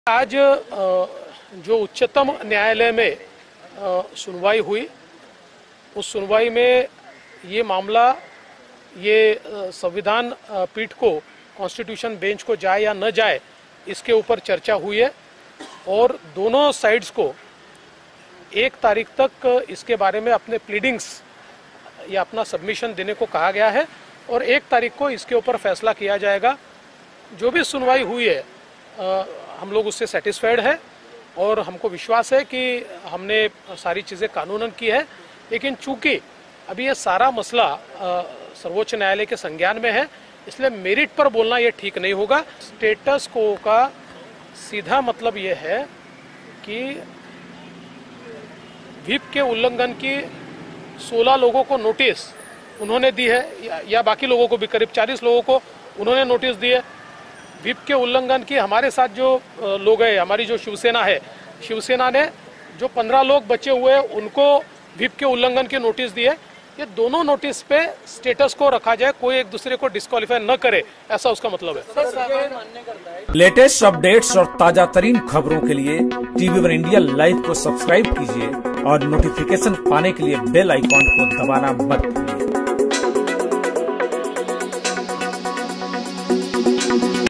आज जो उच्चतम न्यायालय में सुनवाई हुई, उस सुनवाई में ये मामला संविधान पीठ को, कॉन्स्टिट्यूशन बेंच को जाए या न जाए, इसके ऊपर चर्चा हुई है और दोनों साइड्स को 1 तारीख तक इसके बारे में अपने प्लीडिंग्स या अपना सबमिशन देने को कहा गया है और 1 तारीख को इसके ऊपर फैसला किया जाएगा। जो भी सुनवाई हुई है हम लोग उससे सेटिस्फाइड है और हमको विश्वास है कि हमने सारी चीज़ें कानूनन की है, लेकिन चूंकि अभी ये सारा मसला सर्वोच्च न्यायालय के संज्ञान में है, इसलिए मेरिट पर बोलना ये ठीक नहीं होगा। स्टेटस को का सीधा मतलब ये है कि व्हिप के उल्लंघन की 16 लोगों को नोटिस उन्होंने दी है या बाकी लोगों को भी, करीब 40 लोगों को उन्होंने नोटिस दी है। व्हिप के उल्लंघन की हमारे साथ जो लोग हैं, हमारी जो शिवसेना है, शिवसेना ने जो 15 लोग बचे हुए हैं उनको व्हिप के उल्लंघन की नोटिस दी है। ये दोनों नोटिस पे स्टेटस को रखा जाए, कोई एक दूसरे को डिस्क्वालीफाई न करे, ऐसा उसका मतलब है। लेटेस्ट अपडेट्स और ताजा तरीन खबरों के लिए TV1 इंडिया लाइव को सब्सक्राइब कीजिए और नोटिफिकेशन पाने के लिए बेल आइकॉन को दबाना मत भूलिए।